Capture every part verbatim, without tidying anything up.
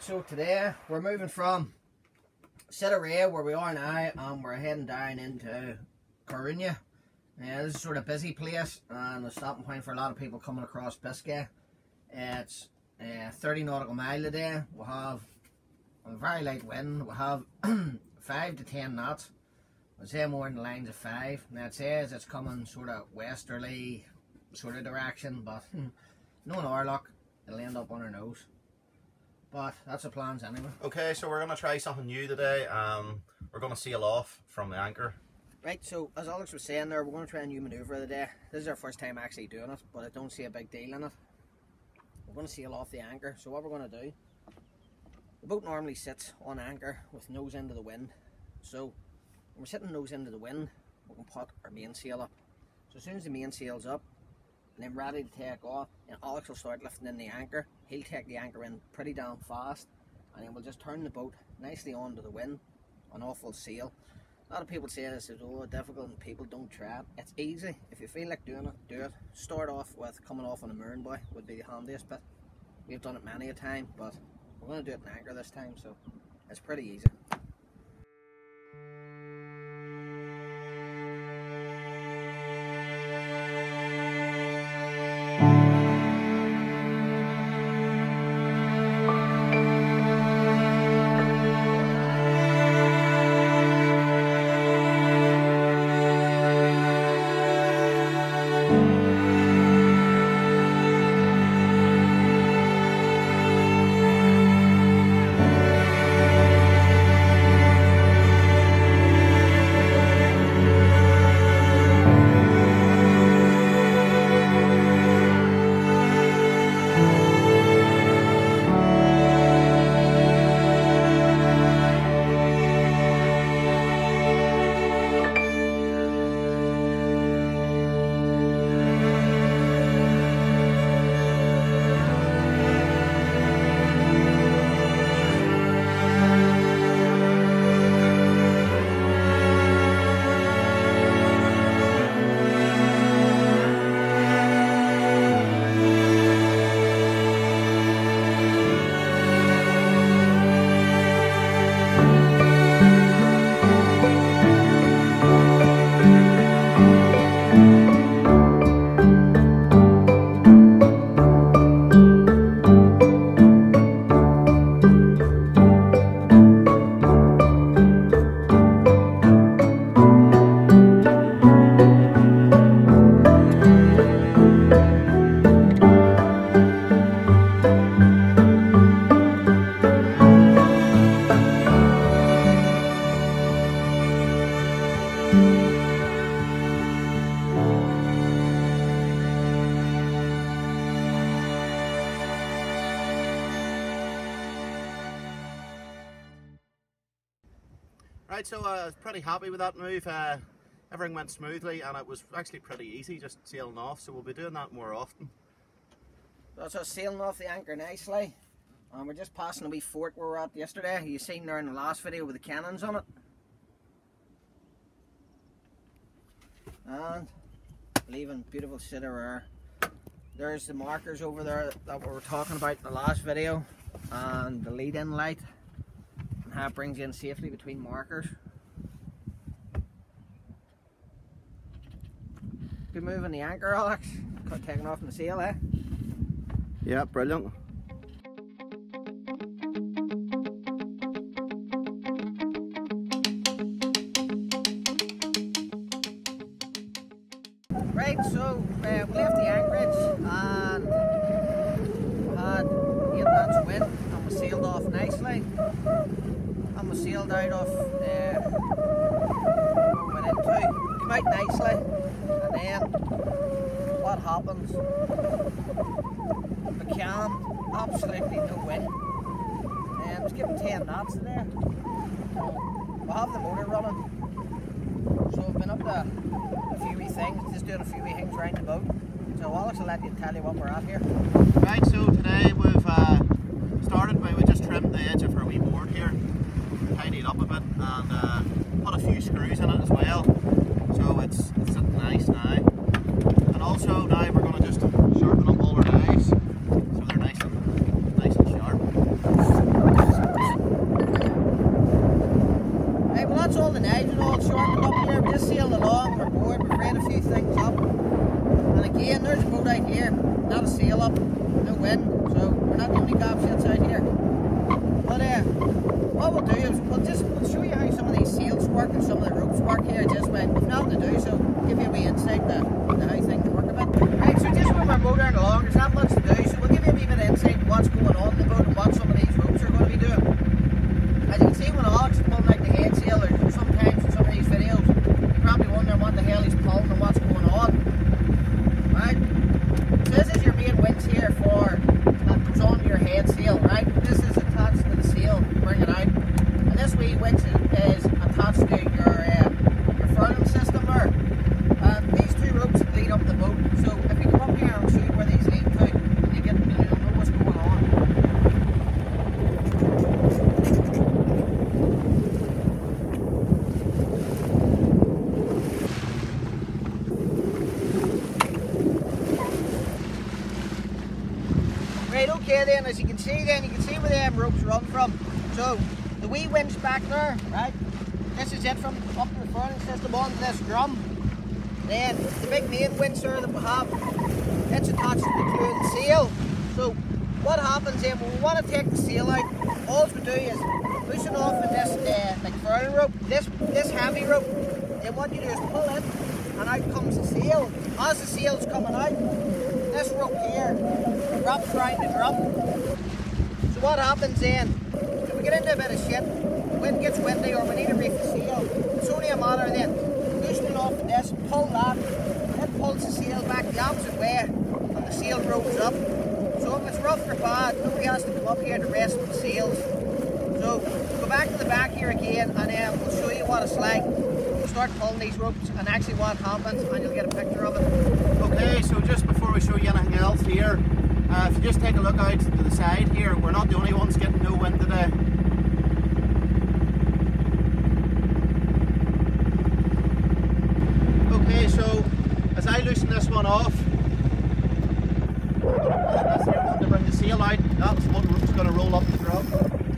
so today we're moving from Cedeira, where we are now, and we're heading down into Coruna. Now, this is sort of busy place and a stopping point for a lot of people coming across Biscay. It's uh, thirty nautical mile a day. We'll have a very light wind. We'll have five to ten knots. I'd say more in the lines of five. Now it says it's coming sort of westerly sort of direction, but knowing our luck, it'll end up on our nose. But that's the plans anyway. Okay, so we're going to try something new today. Um, we're going to sail off from the anchor. Right, so as Alex was saying there, we're going to try a new manoeuvre today. This is our first time actually doing it, but I don't see a big deal in it. We're going to sail off the anchor. So what we're going to do, the boat normally sits on anchor with nose into the wind. So when we're sitting nose into the wind, we can put our mainsail up. So as soon as the mainsail's up, and then ready to take off, and Alex will start lifting in the anchor. He'll take the anchor in pretty damn fast, and then we'll just turn the boat nicely onto the wind, and off we'll sail. A lot of people say this is oh difficult and people don't try it. It's easy. If you feel like doing it, do it. Start off with coming off on a mooring buoy would be the handiest bit. We've done it many a time, but we're going to do it in anchor this time, so it's pretty easy. Right, so uh, I was pretty happy with that move. Uh, everything went smoothly and it was actually pretty easy just sailing off, so we'll be doing that more often. So sailing off the anchor nicely, and we're just passing a wee fort where we were at yesterday. You seen there in the last video with the cannons on it. And leaving beautiful Cedeira. There's the markers over there that we were talking about in the last video, and the lead-in light, and how it brings you in safely between markers. Good move on the anchor, Alex. Got taken off in the sail, eh? Yeah, brilliant. Right, so uh, we left the anchorage and we had eight knots of wind and we sailed off nicely, and we sailed out of uh, where we went into, came out nicely, and then what happens, the calm, absolutely no wind, and it was giving ten knots there, so we have the motor running, so we've been up to a few wee things, just doing a few wee things around the boat. So Alex will let you tell you what we're at here. Right, so today we've uh, started by, we just trimmed the edge of our wee board here, tidied it up a bit, and uh, put a few screws in it as well, so it's, it's sitting nice now. And also now we're going to just sharpen up all our knives so they're nice and, nice and sharp. once all the knives and all shortened up here, we just sailed along, we're bored, we've read a few things up. And again, there's a boat out here, not a sail up, no wind, so we're not the only gobshits out here. But uh, what we'll do is we'll just we'll show you how some of these sails work and some of the ropes work here, just when we've nothing to do, so give you a wee insight to, to how things work a bit. Right, so just when we're motoring along, there's not much to do, so we'll give you a wee bit of insight to what's going on in the boat and what some of these ropes are going to be doing. As you can see, when Alex is pulling out the head sail, or sometimes in some of these videos, you're probably wondering what the hell he's pulling and what's going on. Right? So this is your main winch here for that goes onto your head sail, right? This is attached to the sail, bring it out. And this wee winch is, is attached to your uh, your furling system there. And these two ropes lead up the boat. So if you come up here and show you where these lead to, you get you know what's going on. Right, okay then, as you can see then, you can see where them ropes run from. So, the wee winch back there, right, this is it from up the furling system onto this drum. Then, the big main winch there that we have, it's attached to the crew of the sail. So, what happens then, when we want to take the sail out, all we do is push it off with this uh, like furling rope, this, this heavy rope. Then what you do is pull it, and out comes the sail. As the sail's coming out, this rope here wraps around the drum. So what happens then, if we get into a bit of shit, the wind gets windy or we need to reef the sail, it's only a matter then, pushing it off with this, pull that, it pulls the sail back the opposite way, and the sail rolls up. So if it's rough or bad, nobody has to come up here to rest the sails. So go back to the back here again, and then we'll show you what it's like. We'll start pulling these ropes and actually what happens, and you'll get a picture of it. Okay, so just before we show you anything else here, uh, if you just take a look out to the side here, we're not the only ones getting no wind today. Okay, so as I loosen this one off, that's the one to bring the sail out, that's one rope's going to roll up the drum.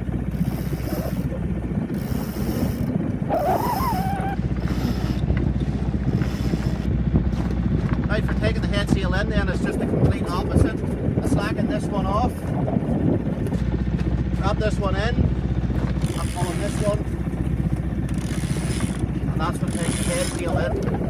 Right, for taking the head sail in then, it's just the complete opposite. I slacken this one off, grab this one in, I'm pulling this one, and that's what takes the head sail in.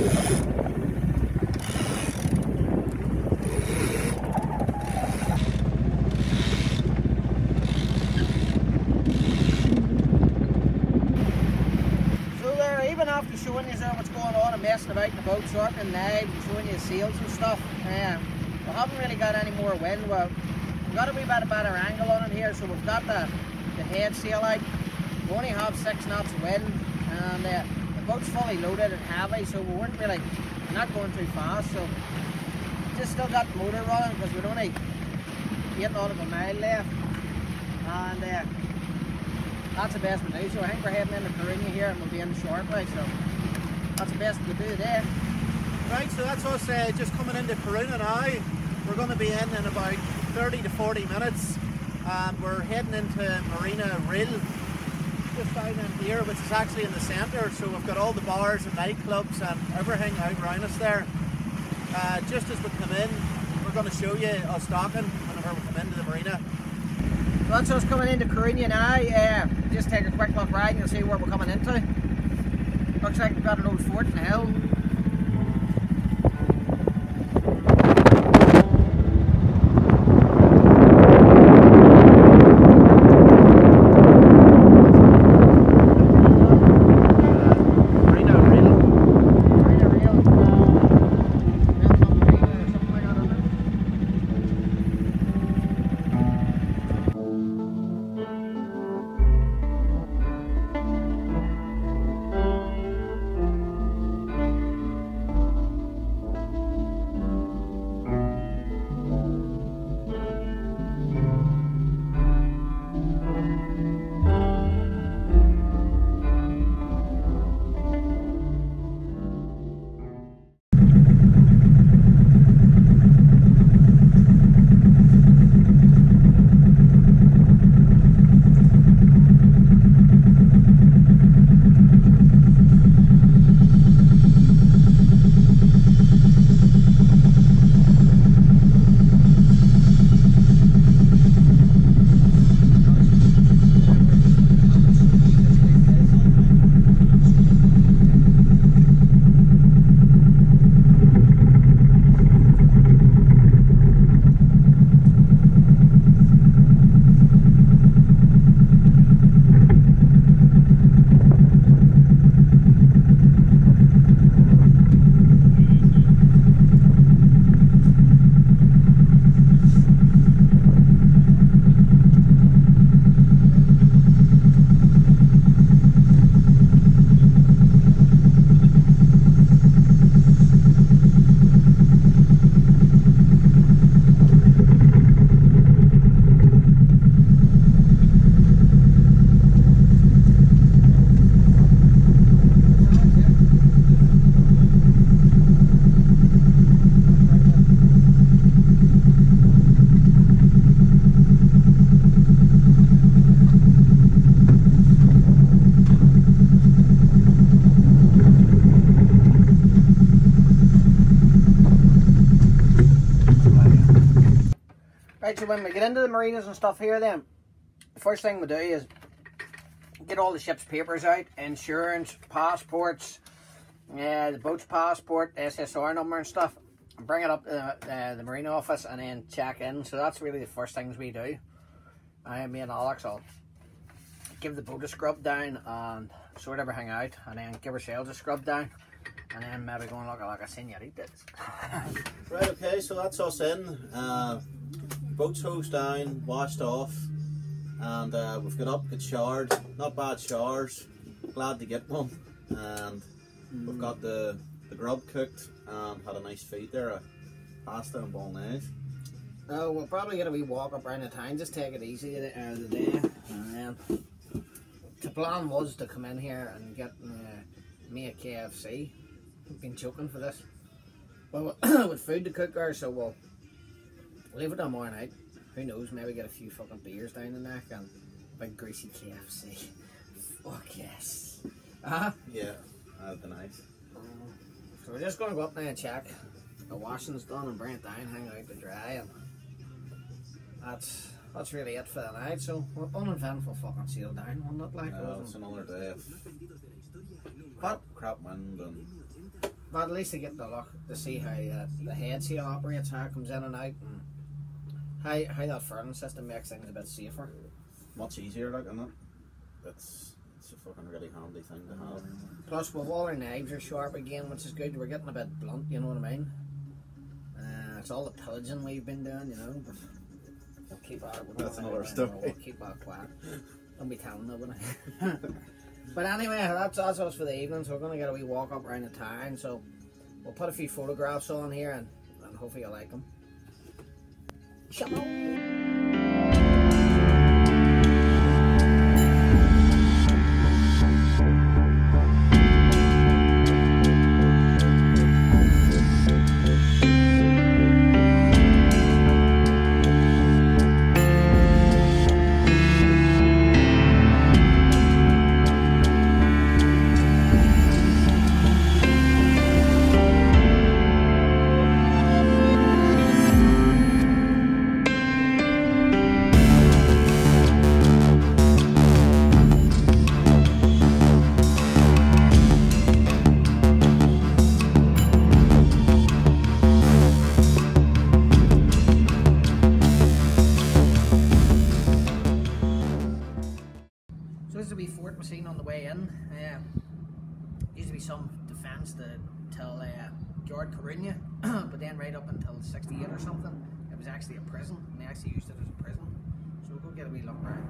After showing you what's going on and messing about in the boat, sharpening knives and showing you sails and stuff, um, we haven't really got any more wind. Well, we've got a wee bit of better angle on it here, so we've got the, the head sail out. We only have six knots of wind, and uh, the boat's fully loaded and heavy, so we weren't really not going too fast. So just still got the motor running because we're only eight out of a mile left, and uh, that's the best we do. So I think we're heading into Coruna here and we'll be in shortly, so that's the best we do today. Right, so that's us uh, just coming into Coruna now. We're going to be in in about thirty to forty minutes, and we're heading into Marina Rill, just down in here, which is actually in the centre. So we've got all the bars and nightclubs and everything out around us there. Uh, just as we come in, we're going to show you us docking whenever we come into the marina. So that's us coming into Coruna now. Uh, just take a quick look right and you'll see where we're coming into. Looks like we've got an old fort in the hill. so when we get into the marinas and stuff here then, the first thing we do is get all the ship's papers out, insurance, passports, uh, the boat's passport, S S R number and stuff, and bring it up to the, uh, the marine office and then check in. So that's really the first things we do. I, me and Alex will give the boat a scrub down and sort everything out, and then give ourselves a scrub down, and then maybe go and look at like a senorita. Right, okay, so that's us in. Uh, boat's hosed down, washed off, and uh, we've got up, got showered. Not bad showers, glad to get one. And mm. we've got the, the grub cooked and had a nice feed there, a pasta and bolognese. Oh, we'll probably get a wee walk up around the town, just take it easy at the end of the day. And then the plan was to come in here and get uh, me a K F C. I've been choking for this. Well, with food to cook there, so we'll leave it tomorrow night. Who knows, maybe get a few fucking beers down the neck and a big greasy K F C. Fuck yes. Uh-huh. Yeah, that'd be nice. Um, so we're just going to go up there and check the washing's done and bring it down, hang out to dry, and that's that's really it for the night. So we're uneventful fucking sail down, wasn't it? Like, no, it's another day of but, crap wind and... But at least to get the look to see how uh, the head sail operates, how it comes in and out, and how, how that furling system makes things a bit safer. Much easier, like, isn't it? It's, it's a fucking really handy thing to have. Plus, with all our knives are sharp again, which is good. We're getting a bit blunt, you know what I mean? Uh, it's all the pillaging we've been doing, you know. But we'll keep our... We'll That's another story. We'll keep our quiet. Don't be telling nobody. But anyway, that's, that's us for the evening, so we're going to get a wee walk up around the town. So we'll put a few photographs on here, and, and hopefully you'll like them. Shalom! Seen on the way in. Uh, used to be some defence to till uh, Coruna, but then right up until sixty-eight or something, it was actually a prison, and they actually used it as a prison. So we'll go get a wee look around.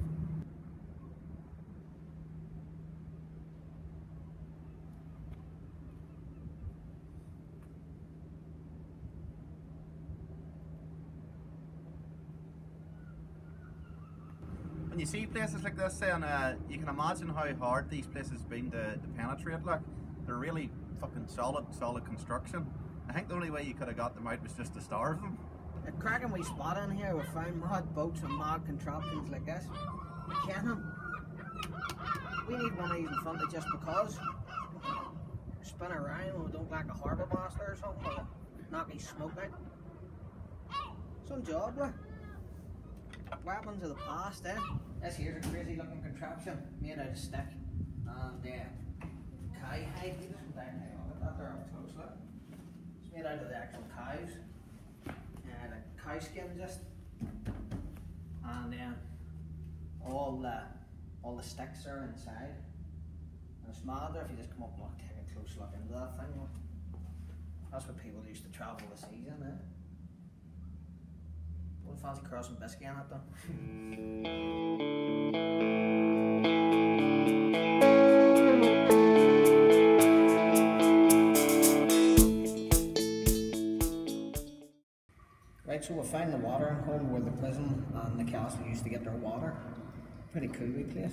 When you see places like this, and uh, you can imagine how hard these places have been to, to penetrate. Like, they're really fucking solid, solid construction. I think the only way you could have got them out was just to starve them. A cracking wee spot in here, we found mad boats and mad contraptions like this. Can them? We need one of these in front of just because. Spin around, we don't like a harbour master or something, or knock me smoke out. Some job, like. Weapons of the past, eh? This here's a crazy looking contraption made out of stick and uh, cow hide. Look at that there up close, look. It's made out of the actual cows. Uh, the cow skin just. And then all the all the sticks are inside. And it's mad there if you just come up and look, take a close look into that thing. Look. That's what people used to travel the seas in, eh? Wouldn't fancy crossing biscuit on it though. Right, so we'll find the watering hole where the prison and the castle used to get their water. Pretty cool wee place.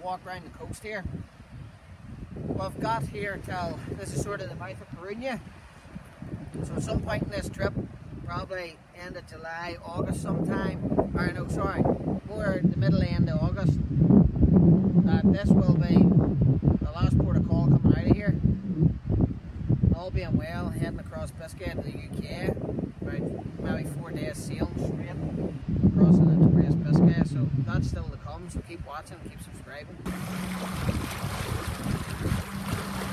walk around the coast here. We've got here till, this is sort of the mouth of Coruna. So at some point in this trip, probably end of July, August sometime, or no, sorry, more the middle end of August, that this will be the last port of call coming out of here. All being well, heading across Biscay to the U K, about maybe four days sailing straight, crossing into West Biscay, so that's still to come, so keep watching, keep subscribing.